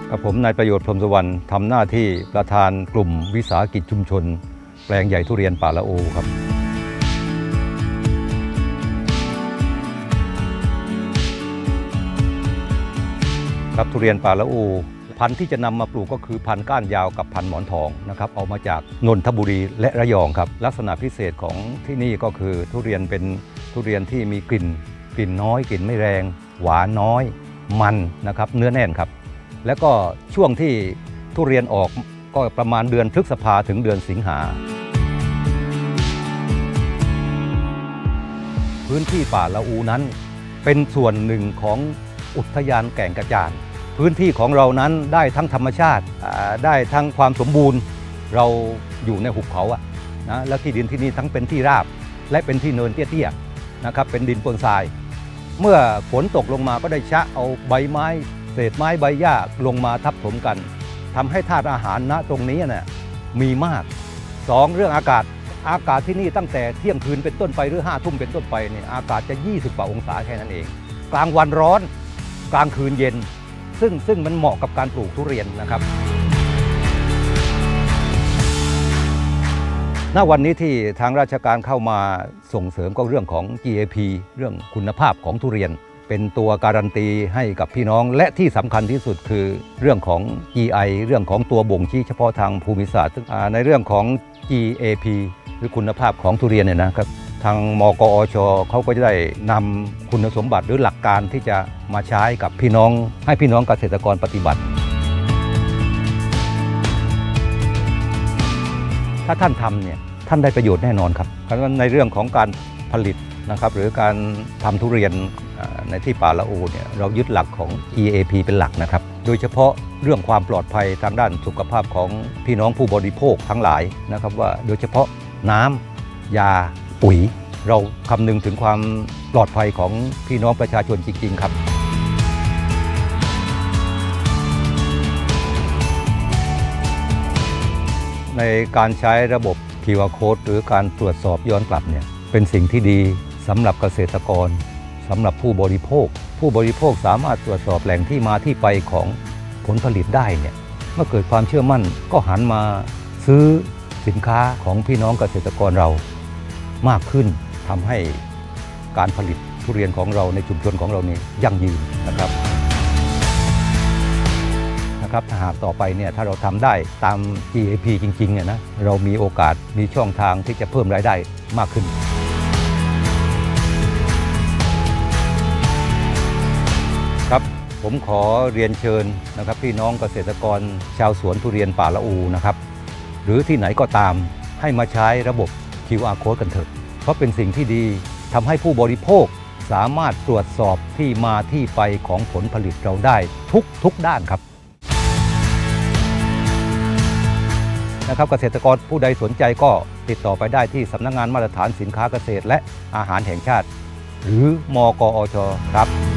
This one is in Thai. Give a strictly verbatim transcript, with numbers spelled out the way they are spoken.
กับผมนายประโยชน์พรหมสุวรรณทำหน้าที่ประธานกลุ่มวิสาหกิจชุมชนแปลงใหญ่ทุเรียนป่าละอูครับครับทุเรียนป่าละอูพันธุ์ที่จะนำมาปลูกก็คือพันธุ์ก้านยาวกับพันธุ์หมอนทองนะครับเอามาจากนนทบุรีและระยองครับลักษณะพิเศษของที่นี่ก็คือทุเรียนเป็นทุเรียนที่มีกลิ่นกลิ่นน้อยกลิ่นไม่แรงหวานน้อยมันนะครับเนื้อแน่นครับแล้วก็ช่วงที่ทุเรียนออกก็ประมาณเดือนพฤษภาถึงเดือนสิงหาพื้นที่ป่าละอูนั้นเป็นส่วนหนึ่งของอุทยานแก่งกระจานพื้นที่ของเรานั้นได้ทั้งธรรมชาติได้ทั้งความสมบูรณ์เราอยู่ในหุบเขาอะนะแล้วที่ดินที่นี่ทั้งเป็นที่ราบและเป็นที่เนินเตี้ยๆนะครับเป็นดินปนทรายเมื่อฝนตกลงมาก็ได้ชะเอาใบไม้เศษไม้ใบหญ้าลงมาทับถมกันทำให้ธาตุอาหารณตรงนี้เนี่ยมีมากสองเรื่องอากาศอากาศที่นี่ตั้งแต่เที่ยงคืนเป็นต้นไปหรือห้าทุ่มเป็นต้นไปเนี่ยอากาศจะยี่สิบกว่าองศาแค่นั้นเองกลางวันร้อนกลางคืนเย็นซึ่งซึ่งมันเหมาะกับการปลูกทุเรียนนะครับณวันนี้ที่ทางราชการเข้ามาส่งเสริมก็เรื่องของ จี เอ พี เรื่องคุณภาพของทุเรียนเป็นตัวการันตีให้กับพี่น้องและที่สำคัญที่สุดคือเรื่องของ จี ไอ เรื่องของตัวบ่งชี้เฉพาะทางภูมิศาสตร์ในเรื่องของ จี เอ พี หรือคุณภาพของทุเรียนเนี่ยนะครับทางมกอช.เขาก็จะได้นำคุณสมบัติหรือหลักการที่จะมาใช้กับพี่น้องให้พี่น้องเกษตรกรปฏิบัติถ้าท่านทำเนี่ยท่านได้ประโยชน์แน่นอนครับเพราะฉะนั้นในเรื่องของการผลิตนะครับหรือการทำทุเรียนในที่ป่าละอูเนี่ยเรายึดหลักของ จี เอ พี เป็นหลักนะครับโดยเฉพาะเรื่องความปลอดภัยทางด้านสุขภาพของพี่น้องผู้บริโภคทั้งหลายนะครับว่าโดยเฉพาะน้ำยาปุ๋ยเราคำนึงถึงความปลอดภัยของพี่น้องประชาชนจริงๆครับในการใช้ระบบ คิว อาร์ Code หรือการตรวจสอบย้อนกลับเนี่ยเป็นสิ่งที่ดีสำหรับเกษตรกรสำหรับผู้บริโภคผู้บริโภคสามารถตรวจสอบแหล่งที่มาที่ไปของผลผลิตได้เนี่ยเมื่อเกิดความเชื่อมั่นก็หันมาซื้อสินค้าของพี่น้องเกษตรกรเรามากขึ้นทำให้การผลิตทุเรียนของเราในชุมชนของเรานี่ยั่งยืนนะครับนะครับถ้าหากต่อไปเนี่ยถ้าเราทำได้ตาม จี เอ พี จริงๆเนี่ยนะเรามีโอกาสมีช่องทางที่จะเพิ่มรายได้มากขึ้นครับผมขอเรียนเชิญนะครับพี่น้องเกษตรกรชาวสวนทุเรียนป่าละอูนะครับหรือที่ไหนก็ตามให้มาใช้ระบบ คิว อาร์ Code กันเถอะเพราะเป็นสิ่งที่ดีทำให้ผู้บริโภคสามารถตรวจสอบที่มาที่ไปของผลผลิตเราได้ทุกทุกด้านครับนะครับเกษตรกรผู้ใดสนใจก็ติดต่อไปได้ที่สำนักงานมาตรฐานสินค้าเกษตรและอาหารแห่งชาติหรือมกอช.ครับ